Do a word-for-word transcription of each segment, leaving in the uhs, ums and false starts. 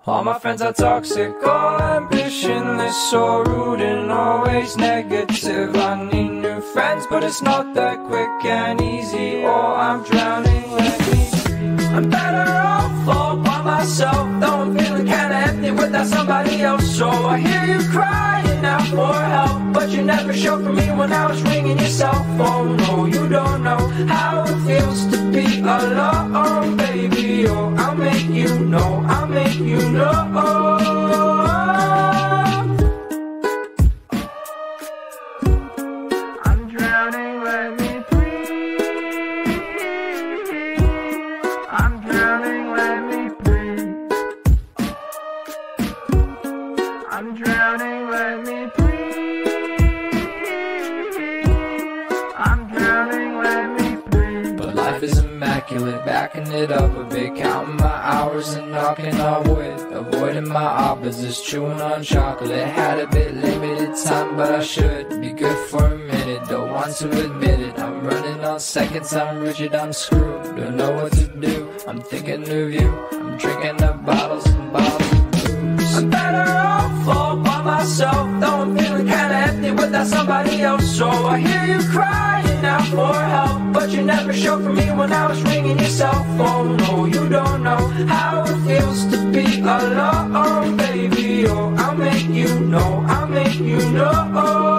All my friends are toxic, all ambitionless, so rude and always negative. I need new friends, but it's not that quick and easy, or I'm drowning, let me breathe. I'm better off all by myself, though I'm feeling kinda empty without somebody else. So I hear you crying out for help, but you never showed for me when I was ringing your cell phone. No, you don't know how it feels to be alone, baby. Oh, I'll make you know, I'll make you know. I'm drowning, let me breathe. I'm drowning, let me breathe. I'm drowning, let me breathe. I'm drowning, let me breathe. But life is immaculate, backing it up a bit, counting my hours and knocking on wood, avoiding my opposites, chewing on chocolate. Had a bit limited time, but I should be good for a minute. Don't want to admit it, I'm running on seconds, I'm rigid, I'm screwed. Don't know what to do, I'm thinking of you. I'm drinking up bottles and bottles of booze. I'm better off all by myself, though I'm feeling kinda empty without somebody else. So I hear you crying out for help, but you never showed for me when I was ringing your cell phone. No, you don't know how it feels to be alone, baby. Oh, I'll make you know, I'll make you know.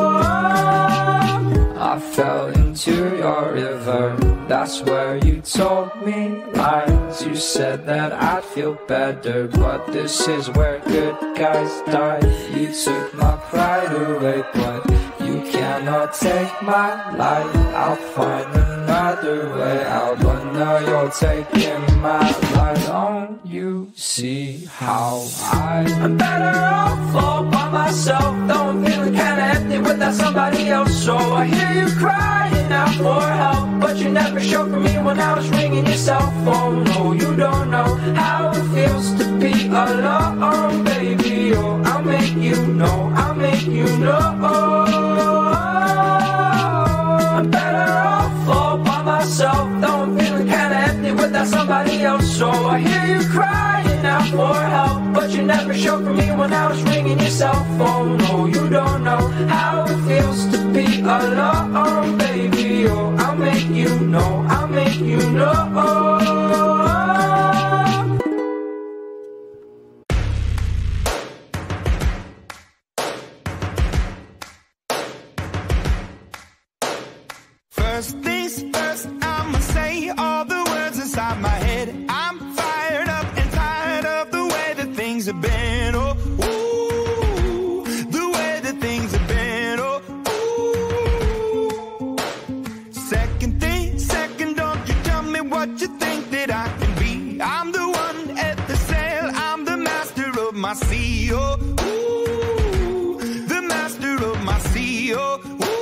I fell into your river, that's where you told me lies. You said that I'd feel better, but this is where good guys die. You took my pride away, but you cannot take my life. I'll find another way out, but now you're taking my life. Don't you see how I I'm better off all by myself, though I'm feeling kinda empty without somebody else. So I hear you crying out for help, but you never showed for me when I was ringing your cell phone. No, you don't know how it feels to be alone, baby. Oh, I'll make you know, I'll make you know. I'm better off all by myself, though I'm feeling kinda empty without somebody else. So I hear you crying out for help, but you never showed for me when I was ringing your cell phone. No, you don't know how it feels to be alone, baby. Oh, I'll make you know, I'll make you know. First things first, I'ma say all the words inside my head. I'm fired up and tired of the way that things have been. Oh, ooh, the way that things have been. Oh, ooh. Second thing, second, don't you tell me what you think that I can be. I'm the one at the sail, I'm the master of my sea. Oh, ooh, the master of my sea. Oh,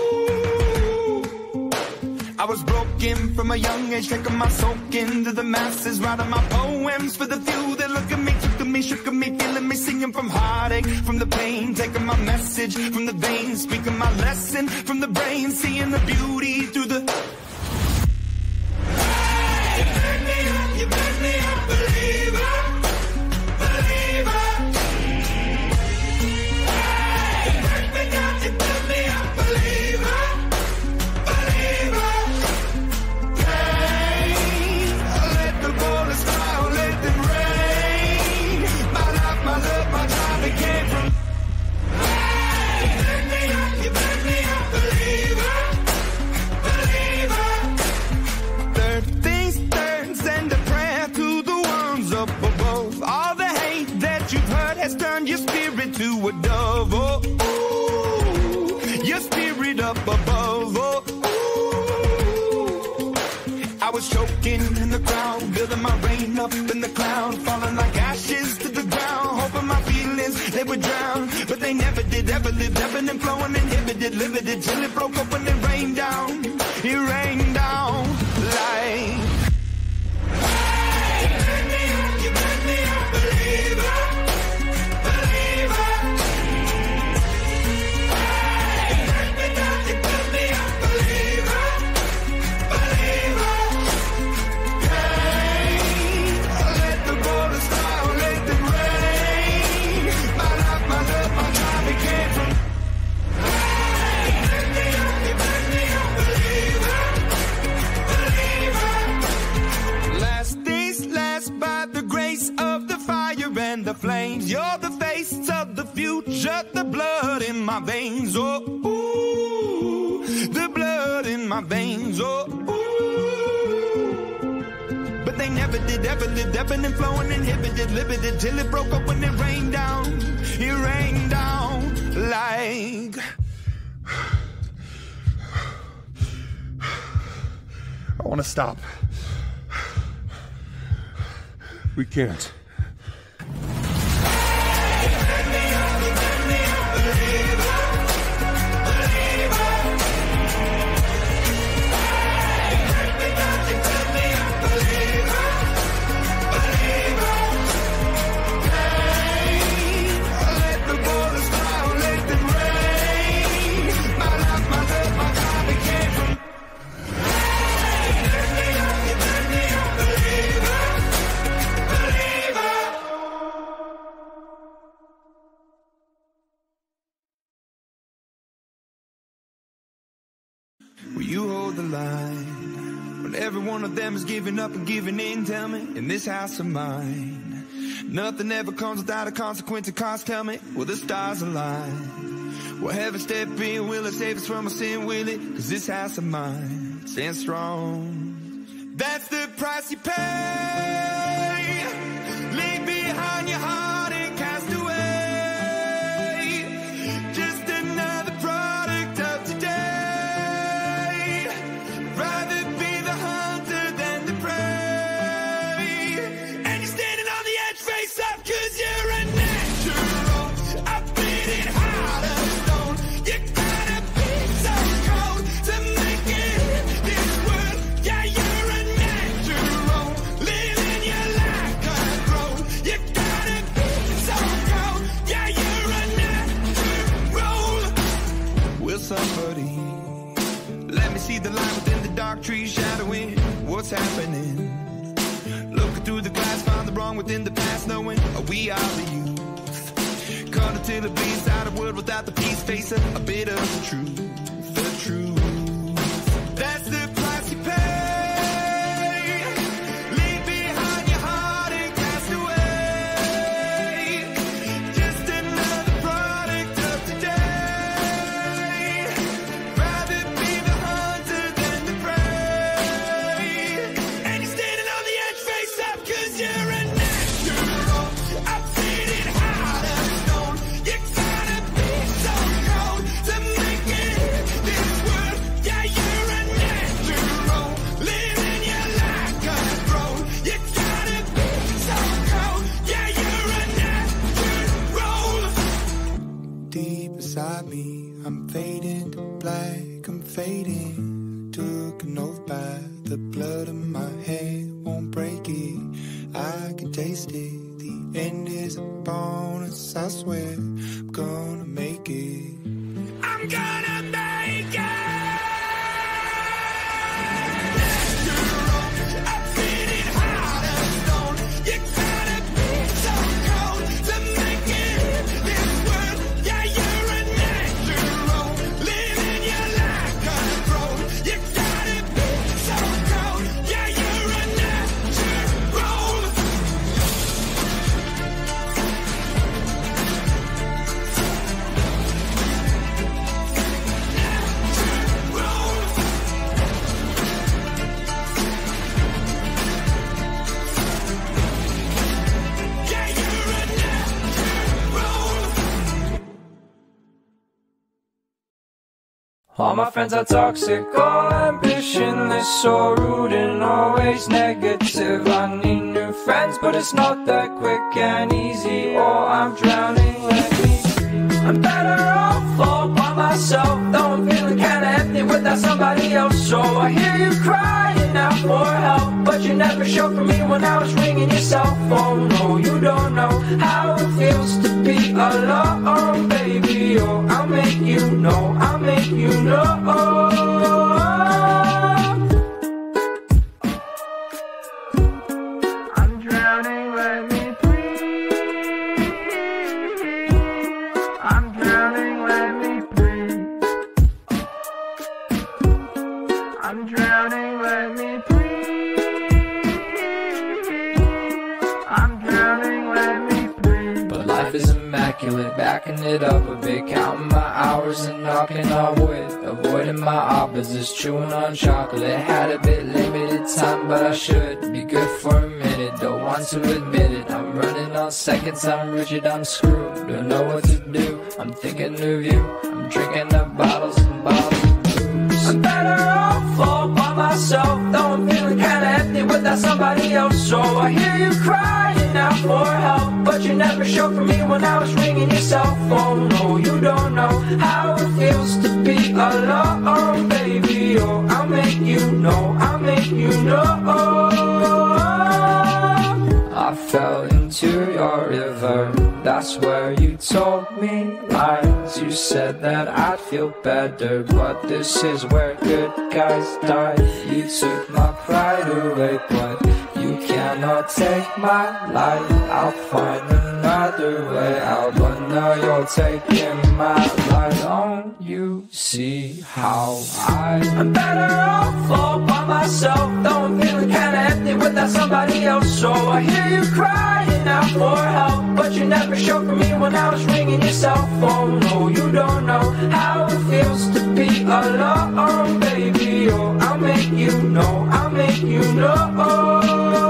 I was broken from a young age, taking my soak into the masses, writing my poems for the few that look at me, took to me, shook at me, feeling me, singing from heartache, from the pain, taking my message from the veins, speaking my lesson from the brain, seeing the beauty through the... Hey, you pick me up, you pick me up, believer, believer. Hey, you pick me up, you pick me up, believer, believer. Your spirit to a dove, oh, ooh, your spirit up above, oh, ooh. I was choking in the crowd, building my rain up in the cloud, falling like ashes to the ground, hoping my feelings, they would drown, but they never did, ever lived, ebbing and flowing, inhibited, limited, till it broke up when it rained down, it rained down like... Hey, you pick me up, you pick me up, believer. Let the borders down, let them rain. flames. You're the face of the future, the blood in my veins. Oh, ooh, the blood in my veins. Oh, ooh. But they never did, ever lived, ebbing and flowing, inhibited, limited, till it broke up when it rained down. It rained down like... I want to stop. We can't. Will you hold the line when every one of them is giving up and giving in? Tell me, in this house of mine, nothing ever comes without a consequence of cost. Tell me, will the stars align? Will heaven step in? Will it save us from our sin? Will it? Cause this house of mine stands strong. That's the price you pay. Leave behind your heart and cast away. Just another product of today. Rather be the hunter than the prey. And you're standing on the edge, face up, cause you're a natural. I've been in heart of stone. You gotta be so cold to make it in this world. Yeah, you're a natural. Living your life control. You gotta be so cold. Yeah, you're a natural. Will somebody let me see the light within the dark trees shadowing what's happening? Looking through the glass, find the wrong within the past, knowing we are the youth. Caught until it bleeds out of world without the peace, facing a bit of the truth, the truth. That's the price you pay. Leave behind your heart and cast away. Just another product of today. Rather be the hunter than the prey. And you're standing on the edge, face up, cause you're a natural. I've seen it hard as stone. You gotta be so cold to make it in this world. Yeah, you're a natural. Living your life control. You gotta be so cold. Yeah, you're a natural. Deep inside me, I'm fading to black, I'm fading. Took an oath by the blood in my head, won't break it. I can taste it. The end is a bonus, I swear. I'm gonna make it. I'm gonna make it. I'm feeling hard as stone. You gotta be so cold to make it in this world. Yeah, you're a natural. Living your life control. You gotta be so cold. Yeah, you're a natural. Yeah, you're a natural. All my friends are toxic, all ambitionless, so rude and always negative. I need new friends, but it's not that quick and easy, or I'm drowning, let me breathe. I'm better off all by myself, though I'm feeling kinda empty without somebody else. So I hear you crying out for help, but you never showed for me when I was ringing your cell phone. No, you don't know how it feels to be alone, baby. Oh, I'll make you know, I'll make you know. I'm drowning, let me breathe. I'm drowning, let me breathe. I'm drowning, let me breathe. I'm drowning, let me breathe. life is immaculate, backing it up a bit, counting my hours and knocking on wood, avoiding my opposites, chewing on chocolate. Had a bit limited time, but I should be good for a minute. Don't want to admit it, I'm running on seconds, I'm rigid, I'm screwed. Don't know what to do, I'm thinking of you. I'm drinking up bottles and bottles of booze. I'm better off all by myself, though I'm feeling kinda empty without somebody else. So I hear you crying out for help, but you never showed for me when I was ringing your cell phone. No, you don't know how it feels to be alone, baby. Oh, I'll make you know, I'll make you know. I fell into your river, that's where you told me lies. You said that I'd feel better, but this is where good guys die. You took my pride away, but you cannot take my life. I'll find another way out, but now you're taking my life. Don't you see how I I'm better off all by myself, though I'm feeling kinda empty without somebody else. So I hear you crying out for help, but you never showed for me when I was ringing your cell phone. No, you don't know how it feels to be alone, baby. Oh, I'll make you know, I'll make you know.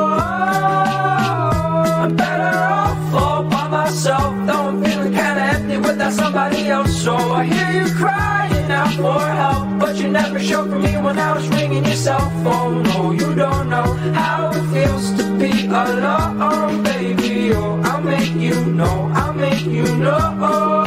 I'm better off all by myself, though I'm feeling kinda empty without somebody else. So I hear you crying out for help, but you never showed for me when I was ringing your cell phone. No, you don't know how it feels to be alone, baby. Oh, I'll make you know, I'll make you know.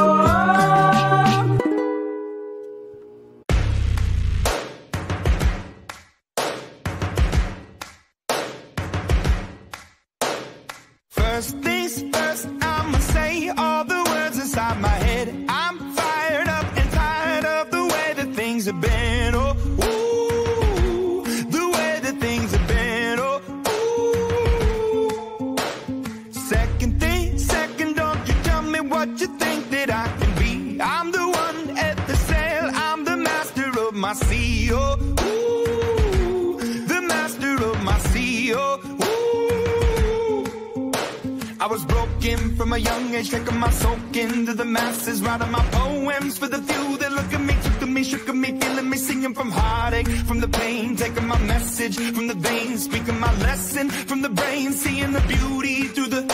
First things first, I'ma say all the words inside my head. I'm fired up and tired of the way that things have been. Oh, ooh, the way that things have been. Oh, ooh. Second thing, second, don't you tell me what you think that I can be. I'm the one at the sail, I'm the master of my sea. Oh, ooh, the master of my sea. Oh, I was broken from a young age, taking my soak into the masses, writing my poems for the few that look at me, took to me, shook at me, feeling me, singing from heartache, from the pain, taking my message from the veins, speaking my lesson from the brain, seeing the beauty through the...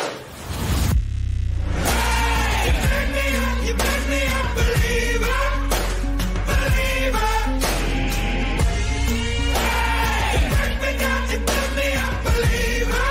Hey, you back me up, you back me up, believer, believer. Hey, you back me down, you back me up, believer.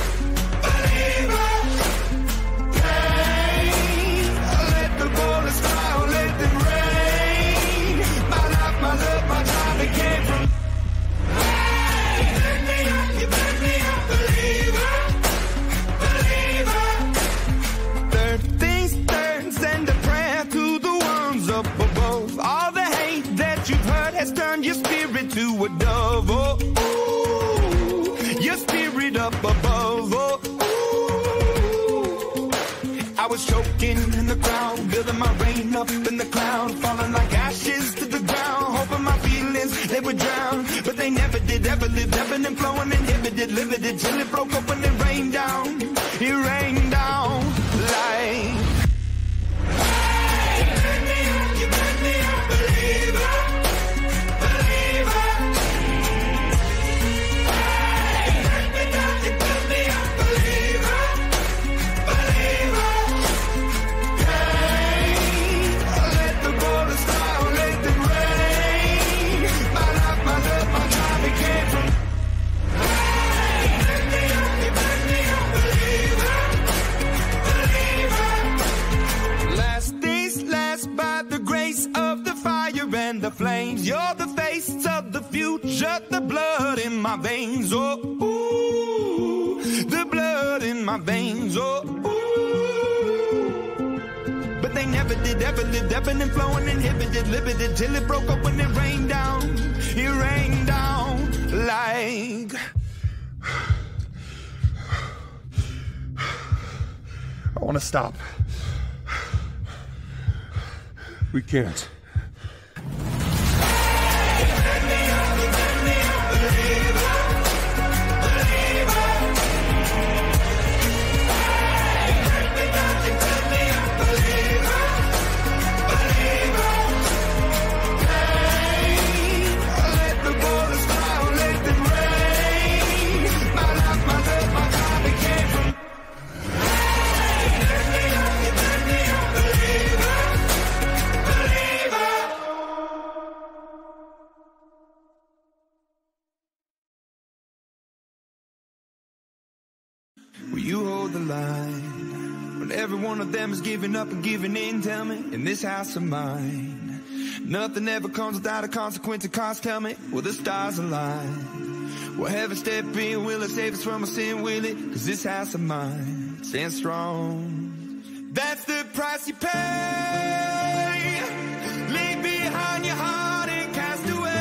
Has turned your spirit to a dove, oh, ooh, your spirit up above, oh, ooh. I was choking in the crowd, building my rain up in the cloud, falling like ashes to the ground, hoping my feelings, they would drown, but they never did, ever lived, ebbing and flowing, inhibited, limited, till it broke up when it rained down, it rained down like... Hey, you back me up, you back me up, believer. The flames, you're the face of the future, the blood in my veins, oh, ooh, the blood in my veins, oh, ooh. But they never did, ever lived, ebbing and flowing, inhibited, limited, till it broke up when it rained down, it rained down like... I want to stop. We can't. Believer, believer. when every one of them is giving up and giving in. Tell me, in this house of mine, nothing ever comes without a consequence of cost. Tell me, will the stars align? Will heaven step in? Will it save us from our sin? Will it? Cause this house of mine stands strong. That's the price you pay. Leave behind your heart and cast away.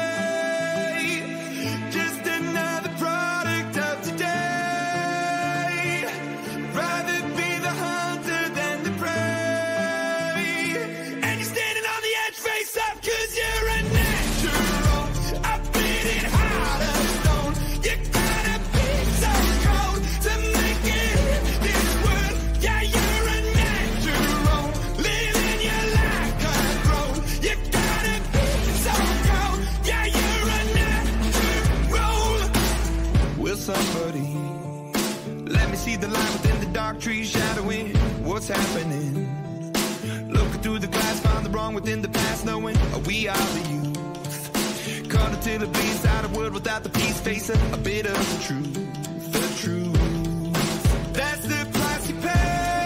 Just another product of today. Rather be the hunter than the prey. And you're standing on the edge, face up, cause you're a natural. I've been in heart of stone. You gotta be so cold to make it in this world. Yeah, you're a natural. Living your life control. You gotta be so cold. Yeah, you're a natural. Will somebody let me see the light within the dark trees shadowing what's happening? Looking through the glass, find the wrong within the past, knowing we are the youth. Caught until it bleeds out of world without the peace, facing a bit of the truth, the truth. That's the price you pay.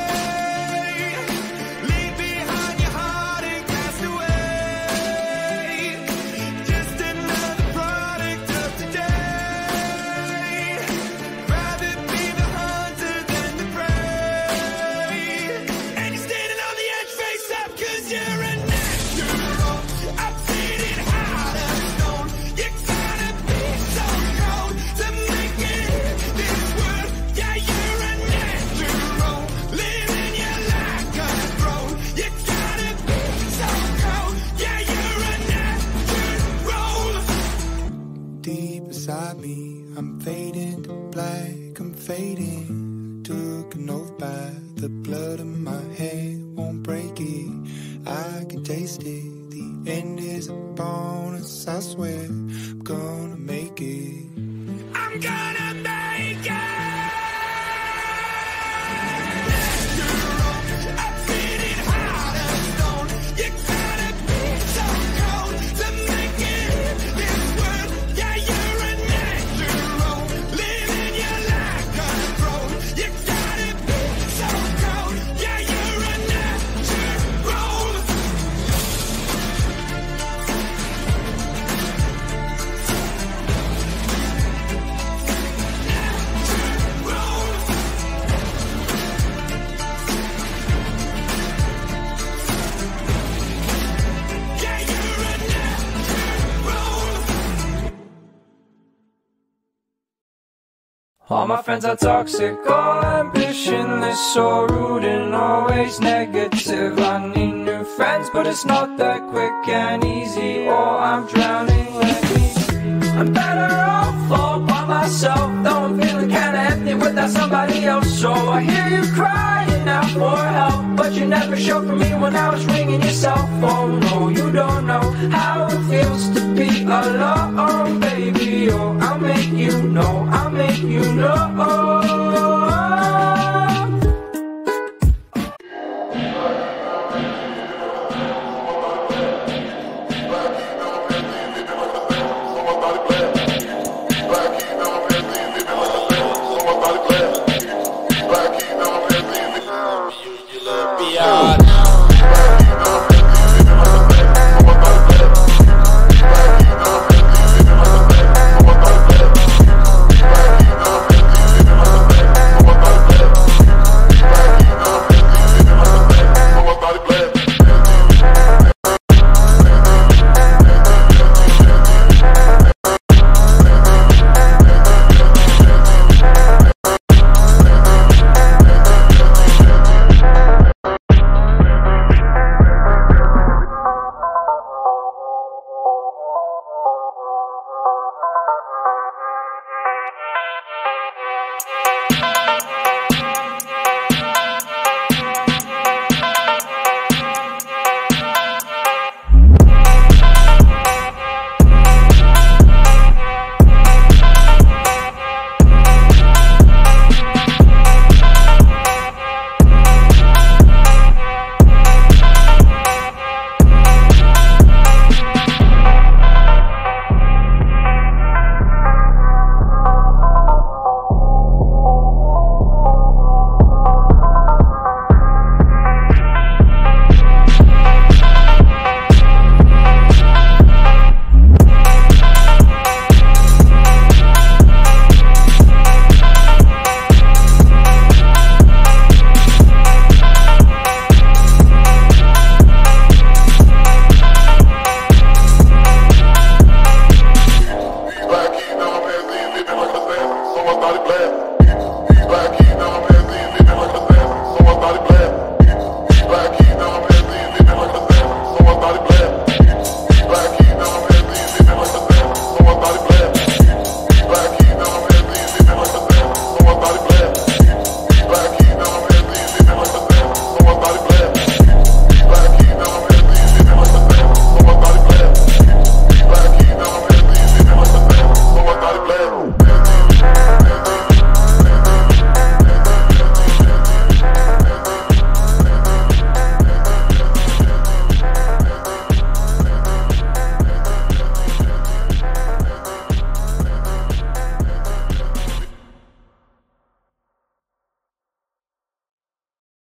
Leave behind your heart and cast away. Just another product of today. Rather be the hunter than the prey. And you're standing on the edge, face up, cause you're a natural. I've seen it hard as stone. You gotta be so cold to make it in this world. Yeah, you're a natural. Living your life control. You gotta be so cold. Yeah, you're a natural. Deep inside me, I'm fading to black, I'm fading. Took an oath by the blood in my head, won't break it. I can taste it. The end is upon us, I swear. I'm gonna make it. I'm gonna make it. I've seen it hard as stone. You gotta be so cold to make it in this world. Yeah, you're a natural. Living your life control. You gotta be so cold. Yeah, you're a natural. Yeah, you're a natural. All my friends are toxic, all ambitionless, so rude and always negative. I need new friends, but it's not that quick and easy, or I'm drowning. Let me I'm better off all by myself, though I'm feeling kinda empty without somebody else. So I hear you crying out for help, but you never showed for me when I was ringing your cell phone. No, you don't know how it feels to be alone, baby. Oh, I'll make you know, I'll make you know.